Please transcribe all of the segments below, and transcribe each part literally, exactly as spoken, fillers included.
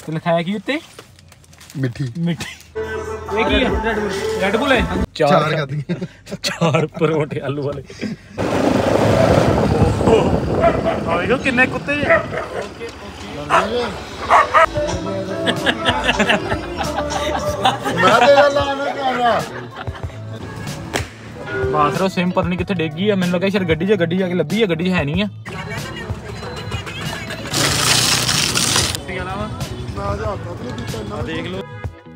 ਤੇ ਲਿਖਾਇਆ ਕੀ ਉੱਤੇ? ਮਿੱਠੀ ਮਿੱਠੀ। ਇਹ ਕੀ ਹੈ? ਰੈਡ ਬੁੱਲ ਹੈ। ਚਾਰ ਖਾਧੀਆਂ, ਚਾਰ ਪਰੌਂਠੇ ਆਲੂ ਵਾਲੇ। ਓਹ ਆਇਓ ਕਿੰਨੇ ਕੁੱਤੇ ਜੇ। ਮੈਂ ਤੇ ਲਾਣਾ ਕਰਾ ਬਾਸਰੋ ਸਿਮ ਪਤਾ ਨਹੀਂ ਕਿੱਥੇ ਡਿੱਗ ਗਈ ਆ। ਮੈਨੂੰ ਲੱਗਾ ਸ਼ਾਇਦ ਗੱਡੀ 'ਚ ਗੱਡੀ ਜਾ ਕੇ ਲੱਭੀ ਆ, ਗੱਡੀ 'ਚ ਹੈ ਨਹੀਂ ਆ। ਦੇਖ ਲਓ।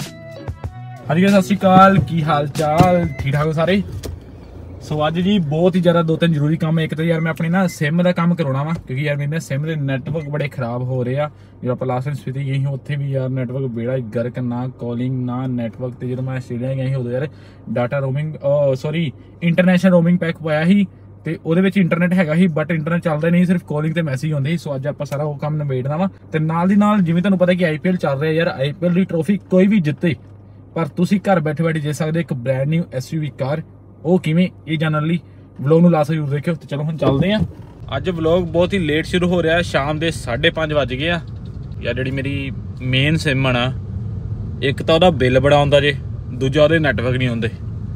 ਹਾਂਜੀ ਸਤਿ ਸ਼੍ਰੀ ਅਕਾਲ, ਕੀ ਹਾਲ ਚਾਲ? ਠੀਕ ਠਾਕ ਹੋ ਸਾਰੇ? ਸੋ ਅੱਜ ਜੀ ਬਹੁਤ ਹੀ ਜ਼ਿਆਦਾ ਦੋ ਤਿੰਨ ਜ਼ਰੂਰੀ ਕੰਮ। ਇੱਕ ਤਾਂ ਯਾਰ ਮੈਂ ਆਪਣੀ ਨਾ ਸਿਮ ਦਾ ਕੰਮ ਕਰਾਉਣਾ ਵਾ, ਕਿਉਂਕਿ ਯਾਰ ਮੇਰੇ ਸਿਮ ਦੇ ਨੈਟਵਰਕ ਬੜੇ ਖਰਾਬ ਹੋ ਰਹੇ ਆ। ਜਦੋਂ ਆਪਾਂ ਲਾਸਟ ਸਪੀਤੀ ਗਏ ਸੀ ਉੱਥੇ ਵੀ ਯਾਰ ਨੈਟਵਰਕ ਬੇੜਾ ਗਰਕ, ਨਾ ਕਾਲਿੰਗ ਨਾ ਨੈਟਵਰਕ। ਤੇ ਜਦੋਂ ਮੈਂ ਆਸਟ੍ਰੇਲੀਆ ਗਿਆ ਸੀ ਉਦੋਂ ਯਾਰ data roaming sorry international roaming pack ਪਾਇਆ ਸੀ ਤੇ ਉਹਦੇ ਵਿੱਚ ਇੰਟਰਨੈਟ ਹੈਗਾ ਸੀ, ਬਟ ਇੰਟਰਨੈਟ ਚੱਲਦਾ ਨਹੀਂ, ਸਿਰਫ ਕਾਲਿੰਗ ਤੇ ਮੈਸੇਜ ਆਉਂਦੇ ਸੀ। ਸੋ ਅੱਜ ਆਪਾਂ ਸਾਰਾ ਉਹ ਕੰਮ ਨਿਬੇੜਨਾ ਵਾ। ਤੇ ਨਾਲ ਦੀ ਨਾਲ ਜਿਵੇਂ ਤੁਹਾਨੂੰ ਪਤਾ ਕਿ ਆਈਪੀਐਲ ਚੱਲ ਰਿਹਾ ਯਾਰ, ਆਈਪੀਐਲ ਦੀ ਟਰੋਫੀ ਕੋਈ ਵੀ ਜਿੱਤੇ ਪਰ ਤੁਸੀਂ ਘਰ ਬੈਠੇ ਬੈਠੇ ਜਿੱਤ ਸਕਦੇ ਇੱਕ ਬ੍ਰੈਂਡ ਨਿਊ ਐਸਯੂਵੀ ਕਾਰ। ਉਹ ਕਿਵੇਂ, ਇਹ ਜਾਣਨ ਲਈ ਵਲੌਗ ਨੂੰ ਲਾਸਟ ਜ਼ਰੂਰ ਦੇਖਿਓ। ਤੇ ਚਲੋ ਹੁਣ ਚੱਲਦੇ ਆ। ਅੱਜ ਵਲੌਗ ਬਹੁਤ ਹੀ ਲੇਟ ਸ਼ੁਰੂ ਹੋ ਰਿਹਾ, ਸ਼ਾਮ ਦੇ ਸਾਢੇ ਪੰਜ ਵੱਜ ਗਏ ਆ। ਯਾਰ ਜਿਹੜੀ ਮੇਰੀ ਮੇਨ ਸਿਮ ਆ ਨਾ, ਇੱਕ ਤਾਂ ਉਹਦਾ ਬਿੱਲ ਬੜਾ ਆਉਂਦਾ ਜੇ, ਦੂਜਾ ਉਹਦੇ ਨੈਟਵਰਕ ਨਹੀਂ ਆਉਂਦੇ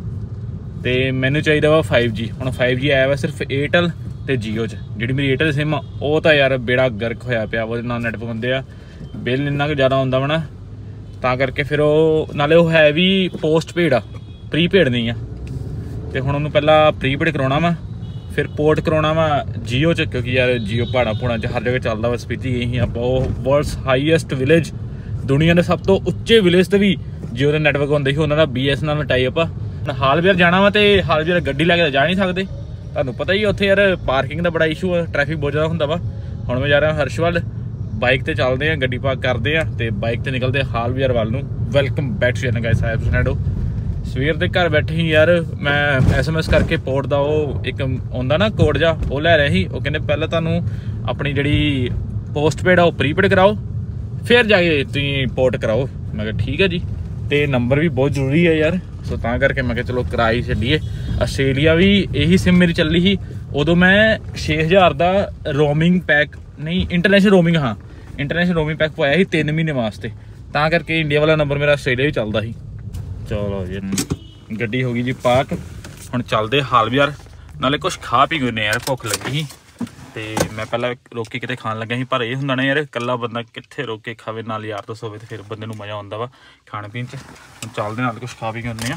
ਤੇ ਮੈਨੂੰ ਚਾਹੀਦਾ ਵਾ ਫਾਈਵ ਜੀ। ਹੁਣ ਫਾਈਵ ਜੀ ਆਇਆ ਵਾ ਸਿਰਫ ਏਅਰਟੈਲ ਤੇ ਜੀਓ 'ਚ। ਜਿਹੜੀ ਮੇਰੀ ਏਅਰਟੈਲ ਸਿਮ ਆ ਉਹ ਤਾਂ ਯਾਰ ਬੇੜਾ ਗਰਕ ਹੋਇਆ ਪਿਆ, ਉਹਦੇ ਨਾਲ ਨੈਟਵਰਕ ਹੁੰਦੇ ਆ, ਬਿੱਲ ਇੰਨਾ ਕੁ ਜ਼ਿਆਦਾ ਆਉਂਦਾ ਵਾ ਨਾ, ਤਾਂ ਕਰਕੇ ਫਿਰ ਉਹ ਨਾਲੇ ਉਹ ਹੈ ਵੀ ਪੋਸਟ ਪੇਡ ਆ, ਪ੍ਰੀਪੇਡ ਨਹੀਂ ਆ। ਤੇ ਹੁਣ ਉਹਨੂੰ ਪਹਿਲਾਂ ਪ੍ਰੀਪੇਡ ਕਰਾਉਣਾ ਵਾ, ਫਿਰ ਪੋਰਟ ਕਰਾਉਣਾ ਵਾ ਜੀਓ 'ਚ, ਕਿਉਂਕਿ ਯਾਰ ਜੀਓ ਪਹਾੜਾਂ ਪਹਾੜਾਂ 'ਚ ਹਰ ਜਗ੍ਹਾ ਚੱਲਦਾ ਵਾ। ਸਪੀਤੀ ਇਹੀ ਆਪਾਂ ਉਹ ਵਰਲਡਸ ਹਾਈਐਸਟ ਵਿਲੇਜ, ਦੁਨੀਆ ਦੇ ਸਭ ਤੋਂ ਉੱਚੇ ਵਿਲੇਜ 'ਤੇ ਵੀ ਜੀਓ ਦਾ ਨੈਟਵਰਕ ਹੁੰਦਾ ਸੀ। ਉਹਨਾਂ ਦਾ ਬੀ ਐਸ ਨਾਲ ਟਾਈ ਅਪ ਆ। ਹੁਣ ਹਾਲਵੇਅਰ ਜਾਣਾ ਵਾ ਤੇ ਹਾਲਵੇਅਰ ਗੱਡੀ ਲੈ ਕੇ ਜਾ ਨਹੀਂ ਸਕਦੇ, ਤੁਹਾਨੂੰ ਪਤਾ ਹੀ ਉੱਥੇ ਯਾਰ ਪਾਰਕਿੰਗ ਦਾ ਬੜਾ ਇਸ਼ੂ ਆ, ਟ੍ਰੈਫਿਕ ਬਹੁਤ ਜ਼ਿਆਦਾ ਹੁੰਦਾ ਵਾ। ਹੁਣ ਮੈਂ ਜਾ ਰਿਹਾ ਹਰਸ਼ਵਲ, ਬਾਈਕ ਤੇ ਚੱਲਦੇ ਆ, ਗੱਡੀ ਪਾਰਕ ਕਰਦੇ ਆ ਤੇ ਬਾਈਕ ਤੇ ਨਿਕਲਦੇ ਹਾਲਵੇਅਰ ਵੱਲ ਨੂੰ। Welcome back to channel guys, I am ਸੁਨੈਡੋ। ਸਵੇਰ ਦੇ ਘਰ ਬੈਠੇ ਹੀ ਯਾਰ ਮੈਂ ਐਸ ਐਮ ਐਸ ਕਰਕੇ ਪੋਰਟ ਦਾ ਉਹ ਇੱਕ ਆਉਂਦਾ ਨਾ ਕੋਡ ਜਾ, ਉਹ ਲੈ ਰਿਹਾ ਸੀ। ਉਹ ਕਹਿੰਦੇ ਪਹਿਲਾਂ ਤੁਹਾਨੂੰ ਆਪਣੀ ਜਿਹੜੀ ਪੋਸਟ ਪੇਡ ਆ ਉਹ ਪ੍ਰੀਪੇਡ ਕਰਾਓ, ਫਿਰ ਜਾ ਕੇ ਤੁਸੀਂ ਪੋਰਟ ਕਰਾਓ। ਮੈਂ ਕਿਹਾ ਠੀਕ ਹੈ ਜੀ। ਤੇ ਨੰਬਰ ਵੀ ਬਹੁਤ ਜ਼ਰੂਰੀ ਹੈ ਯਾਰ, ਸੋ ਤਾਂ ਕਰਕੇ ਮੈਂ ਕਿਹਾ ਚਲੋ ਕਰਾਈ ਛੱਡੀਏ। ਆਸਟ੍ਰੇਲੀਆ ਵੀ ਇਹੀ ਸਿਮ ਮੇਰੀ ਚੱਲੀ ਸੀ, ਉਦੋਂ ਮੈਂ ਛੇ ਹਜ਼ਾਰ ਦਾ ਰੋਮਿੰਗ ਪੈਕ, ਨਹੀਂ ਇੰਟਰਨੈਸ਼ਨਲ ਰੋਮਿੰਗ, ਹਾਂ ਇੰਟਰਨੈਸ਼ਨਲ ਰੋਮਿੰਗ ਪੈਕ ਪਾਇਆ ਸੀ ਤਿੰਨ ਮਹੀਨੇ ਵਾਸਤੇ, ਤਾਂ ਕਰਕੇ ਇੰਡੀਆ ਵਾਲਾ ਨੰਬਰ ਮੇਰਾ ਆਸਟ੍ਰੇਲੀਆ ਵੀ ਚੱਲਦਾ ਸੀ। ਚਲੋ ਜੀ ਗੱਡੀ ਹੋ ਗਈ ਜੀ ਪਾਰਕ, ਹੁਣ ਚੱਲਦੇ ਹਾਲਵੇਅਰ। ਨਾਲੇ ਕੁਛ ਖਾ ਪੀ ਗਏ ਨੇ ਯਾਰ, ਭੁੱਖ ਲੱਗੀ ਸੀ ਤੇ ਮੈਂ ਪਹਿਲਾਂ ਰੋਕ ਕੇ ਕਿਤੇ ਖਾਣ ਲੱਗਾ ਸੀ, ਪਰ ਇਹ ਹੁੰਦਾ ਨਾ ਯਾਰ ਇਕੱਲਾ ਬੰਦਾ ਕਿੱਥੇ ਰੋਕ ਕੇ ਖਾਵੇ, ਨਾਲ ਯਾਰ ਦੋਸਤ ਹੋਵੇ ਤੇ ਫਿਰ ਬੰਦੇ ਨੂੰ ਮਜ਼ਾ ਆਉਂਦਾ ਵਾ ਖਾਣ ਪੀਣ 'ਚ। ਹੁਣ ਚੱਲਦੇ ਨਾਲ ਕੁਛ ਖਾ ਪੀ ਕੇ ਆਉਂਦੇ ਆ।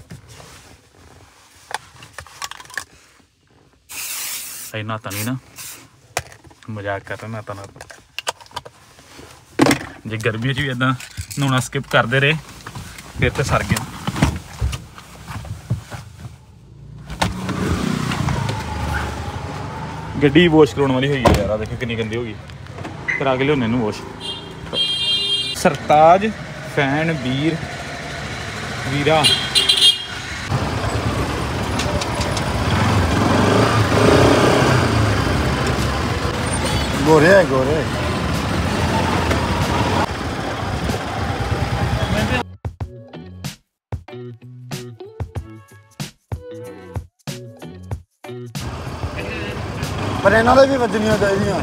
ਇੰਨਾ ਤਾਂ ਨਹੀਂ ਨਾ, ਮਜ਼ਾਕ ਕਰ ਰਿਹਾ, ਨਾ ਤਾਂ ਨਾ ਜੇ ਗਰਮੀਆਂ 'ਚ ਵੀ ਇੱਦਾਂ ਨਹਾਉਣਾ ਸਕਿਪ ਕਰਦੇ ਰਹੇ ਫਿਰ ਤੇ ਸਰ ਗਿਆ। ਗੱਡੀ ਵਾਸ਼ ਕਰਾਉਣ ਵਾਲੀ ਹੋਈ ਹੈ ਯਾਰ, ਆ ਦੇਖੋ ਕਿੰਨੀ ਗੰਦੀ ਹੋ ਗਈ, ਕਰਾ ਕੇ ਲਿਆਉਂਦੇ ਇਹਨੂੰ ਵਾਸ਼। ਸਰਤਾਜ ਫੈਨ ਵੀਰ ਵੀਰਾ ਗੋਰੇ ਹੈ ਗੋਰੇ। ਪਰ ਇਹਨਾਂ ਦੇ ਵੀ ਵੱਜਣੀਆਂ ਚਾਹੀਦੀਆਂ।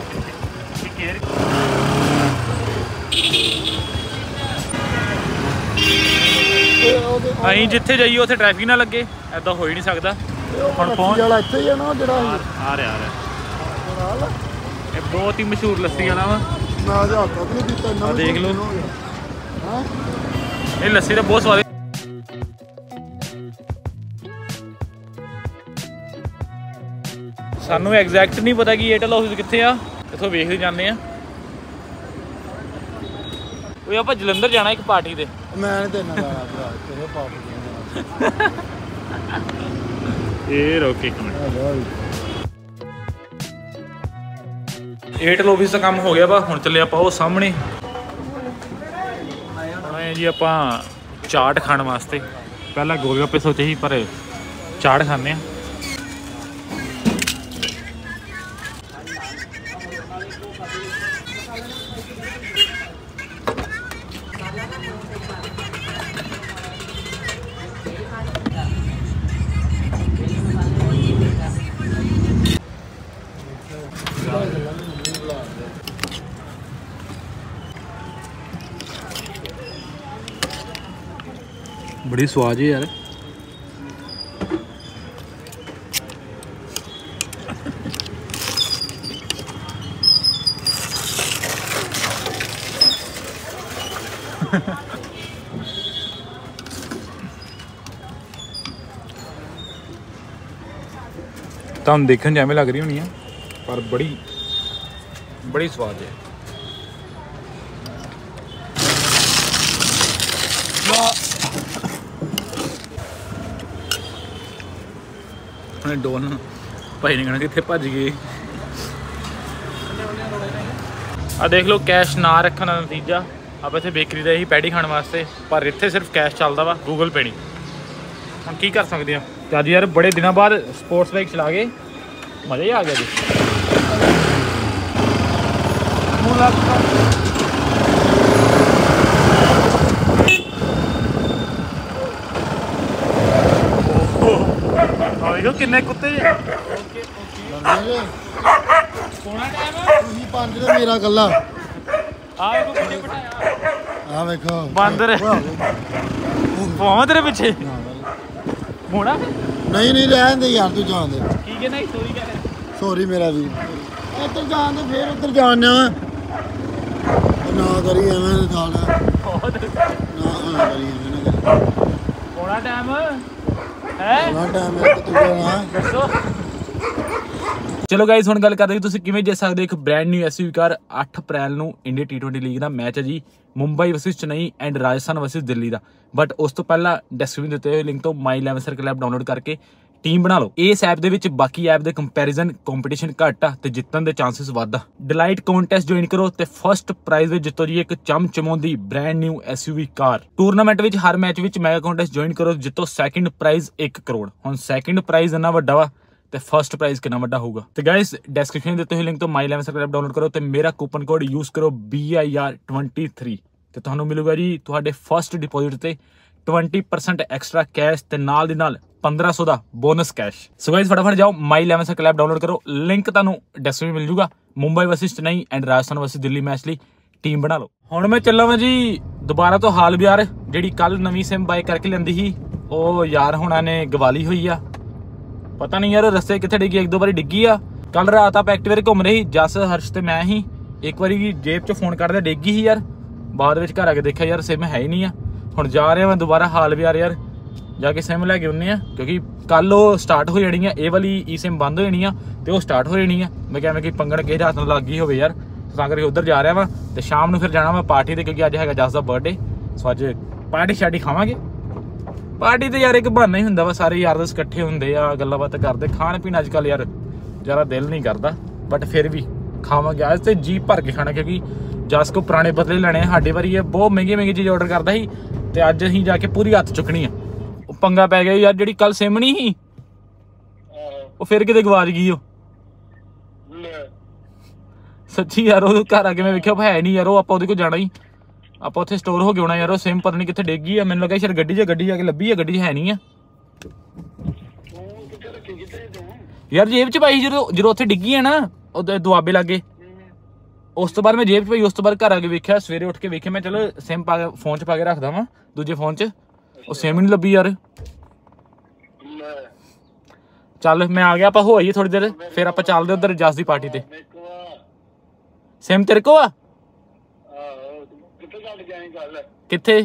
ਅਸੀਂ ਜਿੱਥੇ ਜਾਈਏ ਉੱਥੇ ਟ੍ਰੈਫਿਕ ਨਾ ਲੱਗੇ, ਐਦਾਂ ਹੋ ਹੀ ਨਹੀਂ ਸਕਦਾ। ਹੁਣ ਪਹੁੰਚ ਵਾਲਾ ਇੱਥੇ ਹੀ ਆ ਨਾ ਜਿਹੜਾ ਆ ਰਿਹਾ ਆ ਰਿਹਾ, ਇਹ ਬਹੁਤ ਹੀ ਮਸ਼ਹੂਰ ਲੱਸੀ ਵਾਲਾ ਵਾ। ਮੈਂ ਤਾਂ ਹੱਥ ਨਹੀਂ ਦਿੱਤਾ ਇੰਨਾ, ਦੇਖ ਲਓ ਹਾਂ ਇਹ ਲੱਸੀ ਤਾਂ ਬਹੁਤ ਸਵਾਦ। ਸਾਨੂੰ ਐਗਜ਼ੈਕਟ ਨਹੀਂ ਪਤਾ ਕਿ ਏਅਰਟੈਲ ਆਫਿਸ ਕਿੱਥੇ ਆ, ਇੱਥੋਂ ਵੇਖਦੇ ਜਾਂਦੇ ਆ। ਉਹ ਆਪਾਂ ਜਲੰਧਰ ਜਾਣਾ ਇੱਕ ਪਾਰਟੀ ਤੇ। ਮੈਂ ਨਹੀਂ ਤੇਨਾਂ ਦਾ ਭਰਾ, ਤੇਰੇ ਪਾਰਟੀ ਇਹ ਰੋਕੇ ਇੱਕ ਮਿੰਟ। ਏਅਰਟੈਲ ਆਫਿਸ ਦਾ ਕੰਮ ਹੋ ਗਿਆ ਵਾ, ਹੁਣ ਚੱਲੇ ਆਪਾਂ ਉਹ ਸਾਹਮਣੇ। ਹੁਣ ਆਏ ਜੀ ਆਪਾਂ ਚਾਟ ਖਾਣ ਵਾਸਤੇ। ਪਹਿਲਾਂ ਗੋਲਗੱਪੇ ਸੋਚੇ ਸੀ ਪਰ ਚਾਟ ਖਾਂਦੇ ਆ। बड़ी स्वाद है यार। तुम देखने जिमें लग रही होनी है पर बड़ी बड़ी स्वाद है। डोल भाई ने कहना कितने भज गए। आ देख लो कैश ना रखने का नतीजा। आप इतने बेकरी का ही पैडी खाने वास्ते पर इतने सिर्फ कैश चलता वा गूगल पे नहीं। हम की कर सकते हैं। तो अज यार बड़े दिनों बाद स्पोर्ट्स बाइक चला गए मज़ा ही आ गया जी। देखो किन्ने कुत्ते मेरा गला बंदर तेरे पिछे मोड़ा नहीं नहीं रहन दे यार तू जान दे। ठीक है नहीं सॉरी कह सॉरी मेरा भी उधर जान दे फिर उधर जाने ना करी एवें साल बहुत ना ना करी एवें ना करी मोड़ा टाइम है ना टाइम है तू जाना दसो। चलो गाइस ਹੁਣ ਗੱਲ ਕਰਦੇ ਤੁਸੀਂ ਕਿਵੇਂ ਜਿੱਤ ਸਕਦੇ ਇੱਕ ਬ੍ਰਾਂਡ ਨਿਊ ਐਸਯੂਵੀ ਕਾਰ ਅੱਠ ਅਪ੍ਰੈਲ ਨੂੰ ਇੰਡੀਆ ਟੀ ਟਵੈਂਟੀ ਲੀਗ ਦਾ ਮੈਚ ਹੈ ਜੀ Mumbai versus Chennai and Rajasthan versus Delhi ਦਾ। ਬਟ ਉਸ ਤੋਂ ਪਹਿਲਾਂ ਡਿਸਕ੍ਰਿਪਸ਼ਨ ਦਿੱਤੇ ਹੋਏ ਲਿੰਕ ਤੋਂ My Eleven Circle app download ਕਰਕੇ ਟੀਮ ਬਣਾ ਲਓ। ਇਸ ਐਪ ਦੇ ਵਿੱਚ ਬਾਕੀ ਐਪ ਦੇ ਕੰਪੈਰੀਜ਼ਨ ਕੰਪੀਟੀਸ਼ਨ ਘੱਟ ਆ ਤੇ ਜਿੱਤਣ ਦੇ ਚਾਂਸਸ ਵੱਧ ਆ। ਡਿਲਾਈਟ ਕੰਟੈਸਟ ਜੁਆਇਨ ਕਰੋ ਤੇ ਫਸਟ ਪ੍ਰਾਈਜ਼ ਵਿੱਚ ਜਿੱਤੋ ਜੀ ਇੱਕ ਚਮਚਮਾਉਂਦੀ brand new SUV car. Tournament ਵਿੱਚ ਹਰ ਮੈਚ ਵਿੱਚ ਮੈਗਾ ਕੰਟੈਸਟ ਜੁਆਇਨ ਕਰੋ ਜਿੱਤੋ ਸੈਕਿੰਡ ਪ੍ਰਾਈਜ਼ ਇੱਕ ਕਰੋੜ। ਹੁਣ ਸੈਕਿੰਡ ਪ੍ਰਾਈਜ਼ ਇੰਨਾ ਵੱਡਾ ਵਾ ਤੇ ਫਸਟ ਪ੍ਰਾਈਜ਼ ਕਿੰਨਾ ਵੱਡਾ ਹੋਊਗਾ। ਤੇ ਗਾਇਸ ਡਿਸਕ੍ਰਿਪਸ਼ਨ ਦਿੱਤੇ ਹੋਏ ਲਿੰਕ ਤੋਂ My Eleven Circle app download ਕਰੋ ਤੇ ਮੇਰਾ ਕੂਪਨ ਕੋਡ ਯੂਜ਼ ਕਰੋ B I R twenty three ਤੇ ਤੁਹਾਨੂੰ ਮਿਲੂਗਾ ਜੀ ਤੁਹਾਡੇ ਫਸਟ ਡਿਪੋਜ਼ਿਟ ਤੇ ट्वेंटी परसेंट एक्स्ट्रा कैश ते नाल दी नाल पंद्रह सौ का बोनस कैश। सो गाइस फटाफट जाओ My Eleven Circle app download करो लिंक तुहानू डिस्क्रिप्शन मिल जूगा। Mumbai versus Chennai and Rajasthan versus Delhi match लई टीम बना लो। हुण मैं चला वां जी दोबारा तो हाल बिहार जिहड़ी कल नवीं सिम बाय करके लैंदी सी ओह यार हुणां ने गवाली हुई आ। पता नहीं यार रस्ते कित्थे डिग्गी एक दो बारी डिग्गी आ। कल रात आप एक्टिवेट घूम रहे ही जस हर्ष ते मैं ही एक बारी जेब च फोन करदे डिग्गी ही यार बाद विच घर आके देखा यार सिम है ही नहीं आ। ਹੁਣ ਜਾ ਰਹੇ ਮੈਂ ਦੁਬਾਰਾ ਹਾਲ ਵੀ ਯਾਰ ਜਾ ਕੇ ਸਿਮ ਲੈ ਕੇ ਆਉਂਦੇ ਆ ਕਿਉਂਕਿ ਕੱਲ ਉਹ ਸਟਾਰਟ ਹੋ ਜਾਣੀ ਆ। ਇਹ ਵਾਲੀ ਈ ਸਿਮ ਬੰਦ ਹੋ ਜਾਣੀ ਆ ਤੇ ਉਹ ਸਟਾਰਟ ਹੋ ਜਾਣੀ ਆ। ਮੈਂ ਕਿਹਾ ਮੈਂ ਕਿ ਪੰਗਣ ਕਿਸੇ ਹੱਥ ਨਾਲ ਲੱਗ ਗਈ ਹੋਵੇ ਯਾਰ ਤਾਂ ਕਰਕੇ ਉੱਧਰ ਜਾ ਰਿਹਾ ਵਾ ਤੇ ਸ਼ਾਮ ਨੂੰ ਫਿਰ ਜਾਣਾ ਮੈਂ ਪਾਰਟੀ ਤੇ ਕਿਉਂਕਿ ਅੱਜ ਹੈਗਾ ਜਸ ਦਾ ਬਰਥਡੇ। ਸੋ ਅੱਜ ਪਾਰਟੀ ਸ਼ਾਰਟੀ ਖਾਵਾਂਗੇ। ਪਾਰਟੀ ਤੇ ਯਾਰ ਇੱਕ ਬਹਾਨਾ ਹੀ ਹੁੰਦਾ ਵਾ ਸਾਰੇ ਯਾਰ ਦੋਸਤ ਇਕੱਠੇ ਹੁੰਦੇ ਆ ਗੱਲਾਂ ਬਾਤਾਂ ਕਰਦੇ। ਖਾਣ ਪੀਣ ਅੱਜ ਕੱਲ੍ਹ ਯਾਰ ਜ਼ਿਆਦਾ ਦਿਲ ਨਹੀਂ ਕਰਦਾ ਬਟ ਫਿਰ ਵੀ ਖਾਵਾਂਗੇ ਅੱਜ ਤੇ ਜੀ ਭਰ ਕੇ ਖਾਣਾ ਕਿਉਂਕਿ ਜਸ ਕੋ ਪੁਰਾਣੇ ਬਦਲੇ ਲੈਣੇ ਆ। ਸਾਡੇ ਵਾਰੀ ਇਹ ਬਹੁਤ ਮਹਿੰਗੀ ਮਹਿੰਗੀ ਚੀਜ਼ ਆਰਡਰ ਕਰਦਾ ਸੀ ਤੇ ਅੱਜ ਅਸੀਂ ਜਾ ਕੇ ਪੂਰੀ ਹੱਥ ਚੁੱਕਣੀ ਆ। ਉਹ ਪੰਗਾ ਪੈ ਗਿਆ ਯਾਰ ਜਿਹੜੀ ਕੱਲ ਸਿਮ ਨਹੀਂ ਸੀ ਉਹ ਫਿਰ ਕਿਤੇ ਗਵਾਚ ਗਈ। ਉਹ ਸੱਚੀ ਯਾਰ ਉਹ ਘਰ ਆ ਕੇ ਮੈਂ ਵੇਖਿਆ ਹੈ ਨਹੀਂ ਯਾਰ। ਉਹ ਆਪਾਂ ਉਹਦੇ ਕੋਲ ਜਾਣਾ ਹੀ ਆਪਾਂ ਉੱਥੇ ਸਟੋਰ ਹੋ ਕੇ ਆਉਣਾ ਯਾਰ। ਉਹ ਸਿਮ ਪਤਾ ਨਹੀਂ ਕਿੱਥੇ ਡਿੱਗ ਗਈ ਆ। ਮੈਨੂੰ ਲੱਗਾ ਸ਼ਾਇਦ ਗੱਡੀ 'ਚ ਗੱਡੀ ਜਾ ਕੇ ਲੱਭੀ ਆ ਗੱਡੀ 'ਚ ਹੈ ਨਹੀਂ ਆ ਯਾਰ। ਜੇਬ 'ਚ ਪਾਈ ਜਦੋਂ ਜਦੋਂ ਉੱਥੇ ਡਿੱਗੀ ਆ ਨਾ ਉਹ ਦੁਆਬੇ ਲਾਗੇ ਉਸ ਤੋਂ ਬਾਅਦ ਮੈਂ ਜੇਬ 'ਚ ਪਾਈ। ਉਸ ਤੋਂ ਬਾਅਦ ਘਰ ਆ ਕੇ ਵੇਖਿਆ ਸਵੇਰੇ ਉੱਠ ਕੇ ਵੇਖਿਆ ਮੈਂ ਚਲੋ ਸਿਮ ਪਾ ਕੇ ਫੋਨ 'ਚ ਪਾ ਕੇ ਰੱਖਦਾ ਵਾਂ ਦੂਜੇ ਫੋਨ 'ਚ ਉਹ ਸਿਮ ਨਹੀਂ ਲੱਭੀ ਯਾਰ। ਚੱਲ ਮੈਂ ਆ ਗਿਆ ਆਪਾਂ ਹੋ ਆਈਏ ਥੋੜੀ ਦੇਰ ਫਿਰ ਆਪਾਂ ਚੱਲਦੇ ਉੱਧਰ ਜਸ ਦੀ ਪਾਰਟੀ ਤੇ। ਸਿਮ ਤੇਰੇ ਕੋ ਆ ਕਿੱਥੇ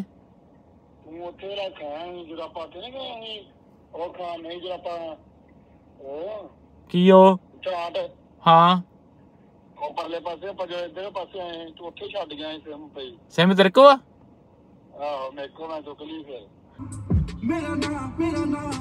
ਕੀ ਉਹ ਹਾਂ ਉਹ ਪਰਲੇ ਪਾਸੇ ਆਪਾਂ ਜੋ ਇਧਰ ਪਾਸੇ ਆਏ ਤੂੰ ਉੱਥੇ ਛੱਡ ਗਿਆ ਸਿਮ ਪਈ। ਸਿਮ ਤੇਰੇ ਕੋ ਆ? ਆਹੋ ਮੇਰੇ ਕੋ ਮੈਂ ਚੁੱਕ ਲਈ ਫਿਰ। ਮੇਰਾ ਨਾਮ ਮੇਰਾ ਨਾਮ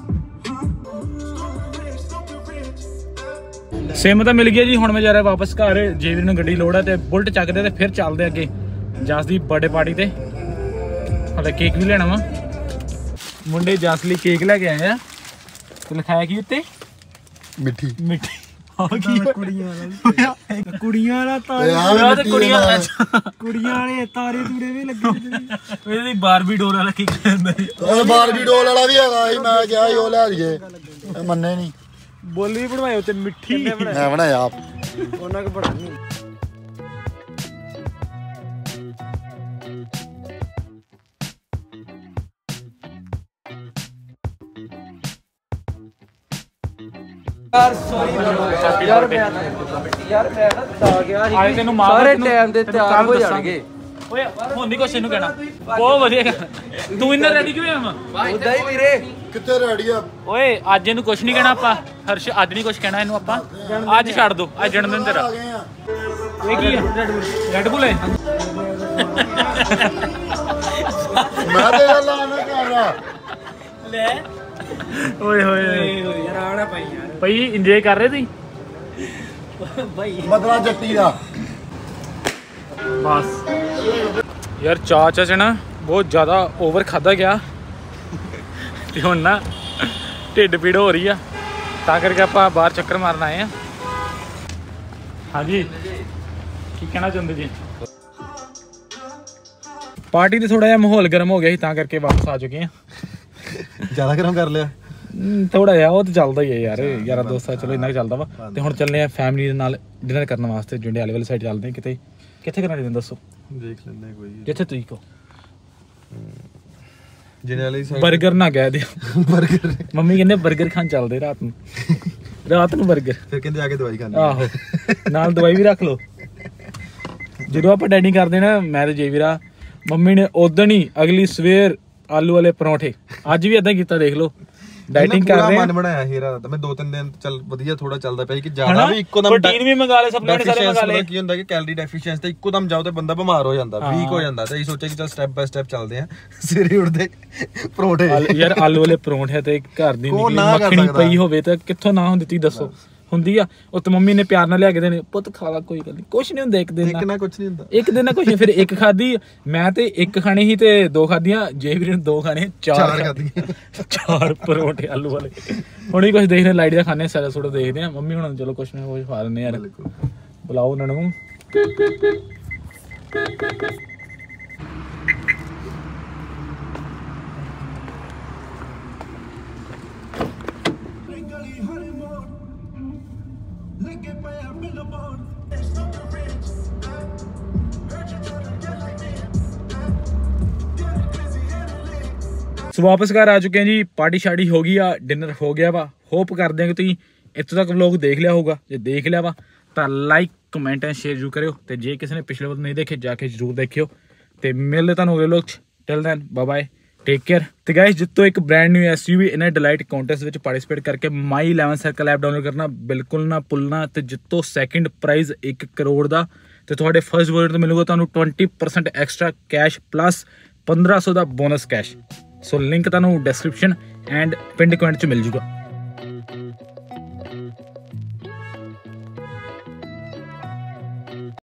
ਸਿਮ ਤਾਂ ਮਿਲ ਗਿਆ ਜੀ। ਹੁਣ ਮੈਂ ਜਾ ਰਿਹਾ ਵਾਪਸ ਘਰ। ਜੇਵੀਰ ਨੂੰ ਗੱਡੀ ਲੋੜ ਹੈ ਤੇ ਬੁਲਟ ਚੱਕਦੇ ਤੇ ਫਿਰ ਚੱਲਦੇ ਅੱਗੇ ਜਸ ਦੀ ਬਰਥਡੇ ਪਾਰਟੀ ਤੇ। ਹਲੇ ਕੇਕ ਵੀ ਲੈਣਾ ਵਾ ਮੁੰਡੇ ਜਸ ਲਈ ਕੇਕ ਲੈ ਕੇ ਆਏ ਆ ਤੇ ਲਿਖਾਇਆ ਕੀ ਉੱਤੇ ਮਿੱਠੀ ਮਿੱਠੀ ਕੁੜੀਆਂ ਕੁੜੀਆਂ ਵਾਲਾ ਤਾਰੇ ਕੁੜੀਆਂ ਕੁੜੀਆਂ ਵਾਲੇ ਤਾਰੇ ਤੂਰੇ ਵੀ ਲੱਗੇ। ਇਹਦੀ ਬਾਰਬੀ ਡੋਲ ਵਾਲਾ ਕੀ ਕਹਿੰਦਾ ਉਹ ਬਾਰਬੀ ਡੋਲ ਵਾਲਾ ਵੀ ਹੈਗਾ ਸੀ। ਮੈਂ ਕਿਹਾ ਉਹ ਲੈ ਲਈਏ ਮੰਨੇ ਨਹੀਂ ਬੋਲੀ ਬਣਵਾਇਓ ਤੇ ਮਿੱਠੀ ਮੈਂ ਬਣਾਇਆ ਆਪ ਉਹਨਾਂ ਕੋ ਬਣਾ। ਯਾਰ ਸੌਰੀ ਯਾਰ ਮੈਂ ਯਾਰ ਮੈਂ ਨਾ ਤਾਂ ਗਿਆ ਸੀ ਆਏ ਤੈਨੂੰ ਮਾਰ ਸਾਰੇ ਟਾਈਮ ਦੇ ਤਿਆਰ ਹੋ ਜਾਣਗੇ। ਓਏ ਹੁਣ ਨਹੀਂ ਕੁਛ ਇਹਨੂੰ ਕਹਿਣਾ, ਬਹੁਤ ਵਧੀਆ ਗੱਲ। ਤੂੰ ਇੰਨਾ ਰੈਡੀ ਕਿਉਂ ਆਵਾਂ? ਉਦਾਂ ਹੀ ਵੀਰੇ ਕਿੱਥੇ ਰੈਡੀ ਆ? ਓਏ ਅੱਜ ਇਹਨੂੰ ਕੁਛ ਨਹੀਂ ਕਹਿਣਾ ਆਪਾਂ, ਹਰਸ਼ ਅੱਜ ਨਹੀਂ ਕੁਛ ਕਹਿਣਾ ਇਹਨੂੰ ਆਪਾਂ, ਅੱਜ ਛੱਡ ਦੋ, ਅੱਜ ਜਨਮ ਦਿਨ ਤੇਰਾ। ਆ ਗਏ ਆ। ਇਹ ਕੀ ਹੈ? ਰੈਡ ਬੁੱਲ ਹੈ। ਮੈਂ ਤੇ ਗੱਲ ਆ ਨਾ ਕਰ ਰਿਹਾ ਲੈ ਓਏ ਹੋਏ ਯਾਰ ਆਣਾ ਭਾਈ ਯਾਰ ਭਾਈ ਇੰਜੋਏ ਕਰ ਰਹੇ ਤੁਸੀਂ? ਭਾਈ ਬਦਲਾ ਜੱਟੀ ਦਾ ਬਸ ਯਾਰ ਚਾਹ ਚਾਹ ਚ ਨਾ ਬਹੁਤ ਜ਼ਿਆਦਾ ਓਵਰ ਖਾਦਾ ਗਿਆ ਤੇ ਹੁਣ ਨਾ ਢਿੱਡ ਪੀੜ ਹੋ ਰਹੀ ਆ, ਤਾਂ ਕਰਕੇ ਆਪਾਂ ਬਾਹਰ ਚੱਕਰ ਮਾਰਨ ਆਏ ਆ। ਹਾਂਜੀ ਕੀ ਕਹਿਣਾ ਚਾਹੁੰਦੇ ਜੀ? ਪਾਰਟੀ ਤੇ ਥੋੜਾ ਜਿਹਾ ਮਾਹੌਲ ਗਰਮ ਹੋ ਗਿਆ ਸੀ, ਤਾਂ ਕਰਕੇ ਵਾਪਸ ਆ ਚੁੱਕੇ ਆ। ਜ਼ਿਆਦਾ ਗਰਮ ਕਰ ਲਿਆ ਥੋੜਾ ਜਿਹਾ, ਉਹ ਤਾਂ ਚੱਲਦਾ ਹੀ ਹੈ ਯਾਰ, ਯਾਰਾ ਦੋਸਤਾਂ ਚਲੋ ਇੰਨਾ ਕੁ ਚੱਲਦਾ ਵਾ। ਤੇ ਹੁਣ ਚੱਲਦੇ ਆ ਫੈਮਿਲੀ ਦੇ ਨਾਲ ਡਿਨਰ ਕਰਨ ਵਾਸਤੇ, ਜੰਡਿਆਲੇ ਵਾਲੀ ਸਾਈਡ ਚੱਲਦੇ ਆ। ਕਿਤੇ ਕਿੱਥੇ ਕਰਨਾ ਚਾਹੁੰਦੇ ਦੱਸੋ? ਦੇਖ ਲੈਂਦੇ ਕੋਈ ਜਿੱਥੇ ਤੁਸੀਂ ਕਹੋ। ਜੰਡਿਆਲੇ ਸਾਈਡ ਬਰਗਰ ਨਾ ਕਹਿ ਦਿਓ। ਬਰਗਰ ਮੰਮੀ ਕਹਿੰਦੇ ਬਰਗਰ ਖਾਣ ਚੱਲਦੇ ਰਾਤ ਨੂੰ, ਰਾਤ ਨੂੰ ਬਰਗਰ। ਫਿਰ ਕਹਿੰਦੇ ਆ ਕੇ ਦਵਾਈ ਖਾਣੀ। ਆਹੋ ਨਾਲ ਦਵਾਈ ਵੀ ਰੱਖ ਲਓ। ਜਦੋਂ ਆਪਾਂ ਡੈਡੀ ਕਰਦੇ ਨਾ, ਮੈਂ ਤੇ ਜੇ ਵੀਰਾ, ਮੰਮੀ ਨੇ ਉਦਣ ਹੀ ਅਗਲੀ ਸਵੇਰ ਆਲੂ ਵਾਲੇ ਪਰੌਂਠੇ, ਅੱਜ ਵੀ ਏਦਾਂ ਕੀਤਾ। ਦੇਖ ਲਓ ਡਾਈਟਿੰਗ ਕਰ ਰਹੇ ਆ। ਮਨ ਬਣਾਇਆ ਹੀਰਾ ਦਾ, ਮੈਂ ਦੋ ਤਿੰਨ ਦਿਨ ਚੱਲ ਵਧੀਆ ਥੋੜਾ ਚੱਲਦਾ ਪਿਆ ਕਿ ਜ਼ਿਆਦਾ ਵੀ ਇੱਕੋ ਦਮ ਪ੍ਰੋਟੀਨ ਵੀ ਮੰਗਾ ਲੈ, ਸਪਲੀਮੈਂਟ ਸਾਰੇ ਮੰਗਾ ਲੈ। ਕੀ ਹੁੰਦਾ ਕਿ ਕੈਲਰੀ ਡੈਫੀਸ਼ੀਐਂਸੀ ਤੇ ਇੱਕੋ ਦਮ ਜਾਓ ਤੇ ਬੰਦਾ ਬਿਮਾਰ ਹੋ ਜਾਂਦਾ, ਵੀਕ ਹੋ ਜਾਂਦਾ। ਤੇ ਇਹ ਸੋਚਿਆ ਕਿ ਚੱਲ ਸਟੈਪ ਬਾਈ ਸਟੈਪ ਚੱਲਦੇ ਆ। ਸਵੇਰੇ ਉੱਠਦੇ ਪਰੌਂਠੇ, ਯਾਰ ਆਲੂ ਵਾਲੇ ਪਰੌਂਠੇ ਤੇ ਘਰ ਦੀ ਨਿਕਲੀ ਮੱਖਣੀ ਪਈ ਹੋਵੇ ਤਾਂ ਕਿੱਥੋਂ ਨਾ ਹੁੰਦੀ? ਤੁਸੀਂ ਦੱਸੋ ਹੁੰਦੀ ਆ? ਉਹ ਤੇ ਮੰਮੀ ਨੇ ਪਿਆਰ ਨਾਲ ਲਿਆ ਕੇ ਦੇਣੇ, ਪੁੱਤ ਖਾ ਲਾ, ਕੋਈ ਗੱਲ ਨਹੀਂ, ਕੁਛ ਨਹੀਂ ਹੁੰਦਾ। ਇੱਕ ਦਿਨ ਇੱਕ ਨਾ ਕੁਛ ਨਹੀਂ ਹੁੰਦਾ, ਇੱਕ ਦਿਨ ਨਾ ਕੁਛ। ਫਿਰ ਇੱਕ ਖਾਦੀ ਮੈਂ, ਤੇ ਇੱਕ ਖਾਣੀ ਸੀ ਤੇ ਦੋ ਖਾਦੀਆਂ, ਜੇ ਵੀਰ ਨੇ ਦੋ ਖਾਣੇ, ਚਾਰ ਖਾਦੀਆਂ, ਚਾਰ ਪਰੌਂਠੇ ਆਲੂ ਵਾਲੇ। ਹੁਣ ਹੀ ਕੁਛ ਦੇਖਦੇ ਲਾਈਟ ਦਾ ਖਾਣੇ, ਸਾਰਾ ਸੁੜਾ ਦੇਖਦੇ ਆ। ਮੰਮੀ ਹੁਣ ਚਲੋ ਕੁਛ ਨਾ ਕੁਛ ਖਾ ਲੈਂਦੇ ਯਾਰ, ਬੁਲਾਓ ਉਹਨਾਂ ਨੂੰ। ਸੋ ਵਾਪਸ ਘਰ ਆ ਚੁੱਕੇ ਹਾਂ ਜੀ, ਪਾਰਟੀ ਸ਼ਾਰਟੀ ਹੋ ਗਈ ਆ, ਡਿਨਰ ਹੋ ਗਿਆ ਵਾ। ਹੋਪ ਕਰਦੇ ਹਾਂ ਕਿ ਤੁਸੀਂ ਇੱਥੋਂ ਤੱਕ ਵਲੋਗ ਦੇਖ ਲਿਆ ਹੋਊਗਾ। ਜੇ ਦੇਖ ਲਿਆ ਵਾ ਤਾਂ ਲਾਈਕ ਕਮੈਂਟ ਐਂਡ ਸ਼ੇਅਰ ਜ਼ਰੂਰ ਕਰਿਓ, ਤੇ ਜੇ ਕਿਸੇ ਨੇ ਪਿਛਲੇ ਵਲੋਗ ਨਹੀਂ ਦੇਖੇ ਜਾ ਕੇ ਜ਼ਰੂਰ ਦੇਖਿਓ। ਤੇ ਮਿਲਦੇ ਤੁਹਾਨੂੰ ਅਗਲੇ ਵਲੋਗ 'ਚ। Till then bye bye, take care. ਤੇ ਗਾਇਸ ਜਿੱਤੋਂ ਇੱਕ brand new SUV in delight contest ਵਿੱਚ ਪਾਰਟਿਸਿਪੇਟ ਕਰਕੇ My Eleven Circle app download ਕਰਨਾ ਬਿਲਕੁਲ ਨਾ ਭੁੱਲਣਾ। ਤੇ ਜਿੱਤੋਂ ਸੈਕਿੰਡ ਪ੍ਰਾਈਜ਼ ਇੱਕ ਕਰੋੜ ਦਾ, ਤੇ ਤੁਹਾਡੇ ਫਸਟ ਵੋਟ ਤੋਂ ਮਿਲੂਗਾ ਤੁਹਾਨੂੰ twenty percent extra cash plus ਪੰਦਰਾਂ ਸੌ ਦਾ ਬੋਨਸ ਕੈਸ਼। ਸੋ ਲਿੰਕ ਤੁਹਾਨੂੰ ਡਿਸਕ੍ਰਿਪਸ਼ਨ ਐਂਡ ਪਿੰਡ ਕਮੈਂਟ 'ਚ ਮਿਲ ਜੂਗਾ।